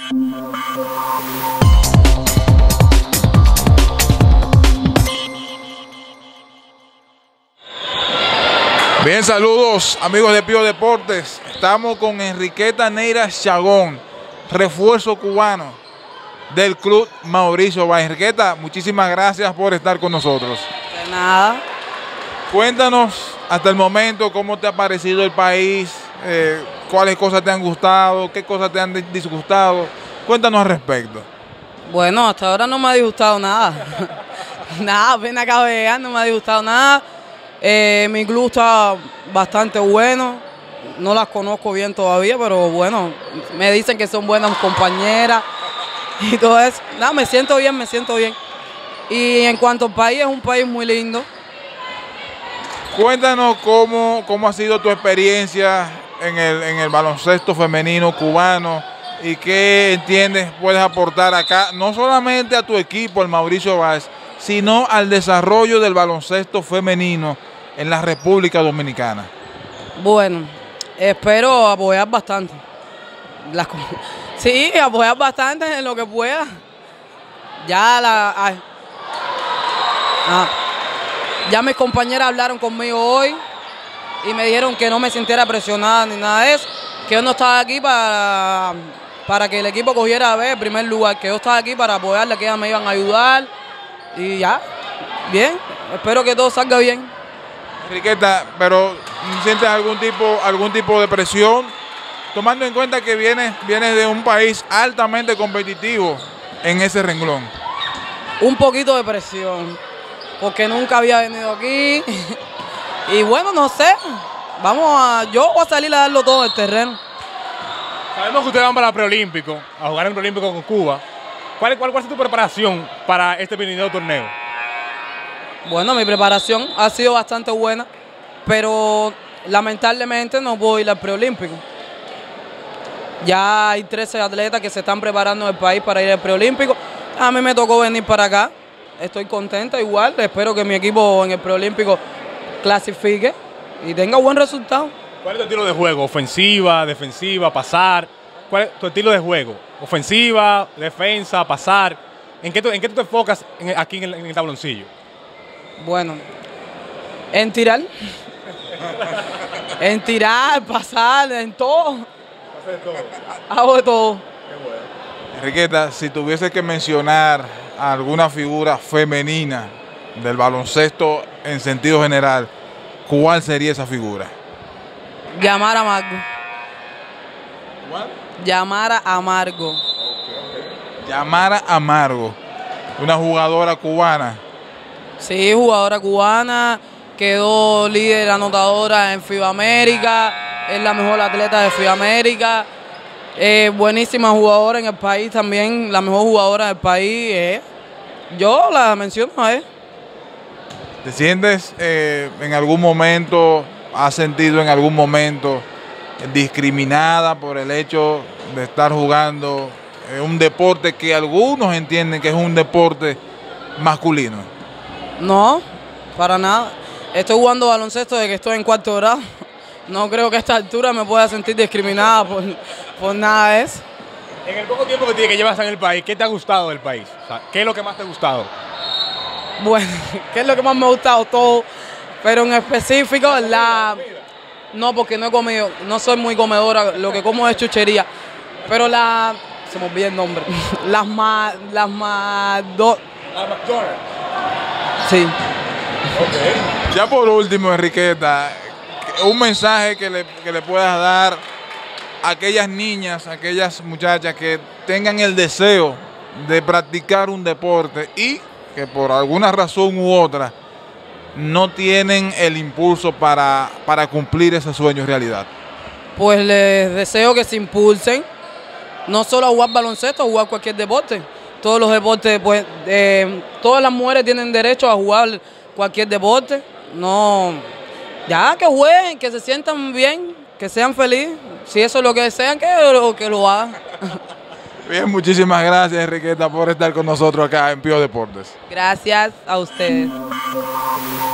Bien, saludos amigos de Pío Deportes. Estamos con Enriqueta Neira Chagón, refuerzo cubano del club Mauricio Báez. Enriqueta, muchísimas gracias por estar con nosotros. De nada. Cuéntanos hasta el momento cómo te ha parecido el país, cuáles cosas te han gustado, qué cosas te han disgustado. Cuéntanos al respecto. Bueno, hasta ahora no me ha disgustado nada. Nada, apenas acabo de llegar, no me ha disgustado nada. Mi club está bastante bueno. No las conozco bien todavía, pero bueno, me dicen que son buenas compañeras y todo eso. Nada, me siento bien, me siento bien. Y en cuanto al país, es un país muy lindo. Cuéntanos cómo ha sido tu experiencia en el baloncesto femenino cubano y qué entiendes puedes aportar acá, no solamente a tu equipo, el Mauricio Báez, sino al desarrollo del baloncesto femenino en la República Dominicana. Bueno, espero apoyar bastante. Sí, apoyar bastante en lo que pueda. Ya ya mis compañeras hablaron conmigo hoy y me dijeron que no me sintiera presionada ni nada de eso, que yo no estaba aquí para que el equipo cogiera el primer lugar, que yo estaba aquí para apoyarla, que ellas me iban a ayudar y ya, bien, espero que todo salga bien. Enriqueta, pero ¿sientes algún tipo de presión? Tomando en cuenta que vienes de un país altamente competitivo en ese renglón. Un poquito de presión, porque nunca había venido aquí. Y bueno, no sé, yo voy a salir a darlo todo en el terreno. Sabemos que ustedes van para el preolímpico, a jugar en el preolímpico con Cuba. ¿Cuál es tu preparación para este venido torneo? Bueno, mi preparación ha sido bastante buena, pero lamentablemente no puedo ir al preolímpico. Ya hay 13 atletas que se están preparando en el país para ir al preolímpico. A mí me tocó venir para acá. Estoy contenta igual. Espero que mi equipo en el preolímpico clasifique y tenga buen resultado. ¿Cuál es tu estilo de juego? ¿Ofensiva, defensiva, pasar? ¿Cuál es tu estilo de juego? ¿Ofensiva, defensa, pasar? ¿En qué tú te enfocas aquí en el tabloncillo? Bueno, en tirar. En tirar, pasar, en todo. ¿Haces todo? Hago de todo. Qué bueno. Enriqueta, si tuviese que mencionar a alguna figura femenina del baloncesto en sentido general, ¿cuál sería esa figura? Yamara Amargo. ¿Cuál? Yamara Amargo. Yamara Amargo, una jugadora cubana. Sí, jugadora cubana, quedó líder anotadora en FIBA América, es la mejor atleta de FIBA América, buenísima jugadora en el país también, la mejor jugadora del país. Yo la menciono a él. ¿Te sientes en algún momento, has sentido en algún momento discriminada por el hecho de estar jugando un deporte que algunos entienden que es un deporte masculino? No, para nada. Estoy jugando baloncesto desde que estoy en 4º grado. No creo que a esta altura me pueda sentir discriminada por nada de eso. En el poco tiempo que llevas en el país, ¿qué te ha gustado del país? O sea, ¿qué es lo que más te ha gustado? Bueno, ¿qué es lo que más me ha gustado? Todo. Pero en específico, no, porque no he comido, no soy muy comedora, lo que como es chuchería. Pero se me olvidó el nombre. Las McDonald's. Sí. Okay. Ya por último, Enriqueta, un mensaje que le puedas dar a aquellas niñas, a aquellas muchachas que tengan el deseo de practicar un deporte y que por alguna razón u otra no tienen el impulso para cumplir ese sueño en realidad. Pues les deseo que se impulsen, no solo a jugar baloncesto, a jugar cualquier deporte. Todos los deportes, pues, todas las mujeres tienen derecho a jugar cualquier deporte. No, ya que jueguen, que se sientan bien, que sean felices. Si eso es lo que desean, que lo hagan. Bien, muchísimas gracias, Enriqueta, por estar con nosotros acá en Pío Deportes. Gracias a ustedes.